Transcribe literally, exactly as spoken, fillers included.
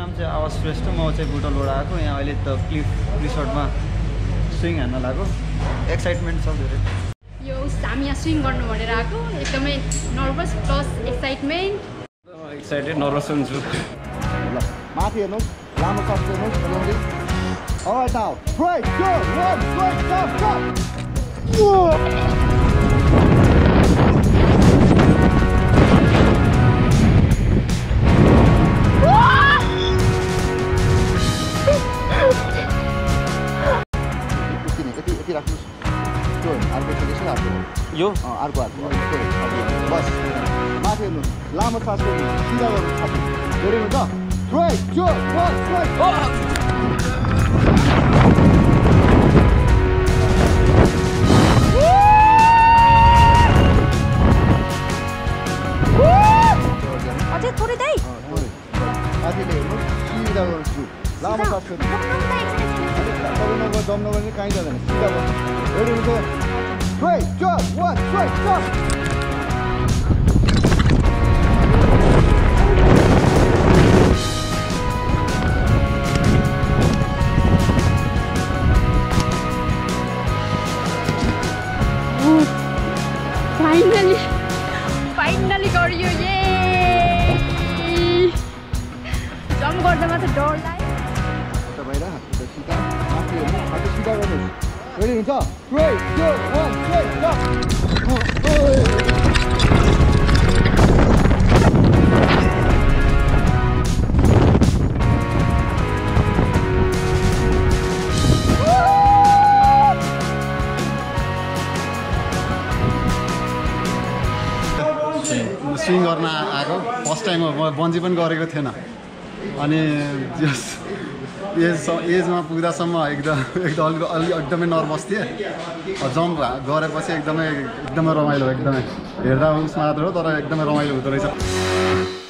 नाम चाहिँ आवाज श्रेष्ठ, म चाहिँ बुटलबाट आएको। यहाँ अहिले त क्लिफ रिसोर्टमा स्विङ हान्न लाग्यो। एक्साइटमेन्ट छ धेरै। यो हामी यहाँ स्विङ गर्नु भनेर आएको, एकदमै nervous plus excitement. Excited nervous पनि छु। ल माथि हेर्नुहोस्, लामो सास लिनुहोस् already. Alright now, three, two, one, straight, stop, stop. यति राख्नुहोस्। त्यो अर्को चाहिँ अर्को यो अर्को अर्को बस माथि हेर्नुहोस्, लामो सास लिनुहोस्, सिधा गर्नुहोस् छाती। रेडी हुन्छ? three, two, one, straight. अझै थोरै दाइ माथिले हेर्नुहोस्, सिधा गर्नुहोस्। लामो सास लिनुहोस्। नगर दम नगर कहीँ जाँदैन, सिधा गर्नुहोस्। रेडी हुन्छ? three, two, one, straight, stop. Finally finally गरियो। ये जम्प गर्दामा त डर लाग्यो। तपाईँ र हात सिधा माथि हेर्नुहोस्, हात सिधा गर्नुहोस्। रेडी हुन्छ? three, two, one, straight, stop. Swing गर्न आएको फर्स्ट टाइम हो। म बन्जी पनि गरेको थिएन। अनि जस एज एजमा पुग्दासम्म एकदम एकदम अलि एकदमै नर्भस थिएँ। जम्प गरेपछि एकदमै एकदमै रमाइलो, एकदमै हेर्दा उस मात्र हो तर एकदमै रमाइलो हुँदो रहेछ।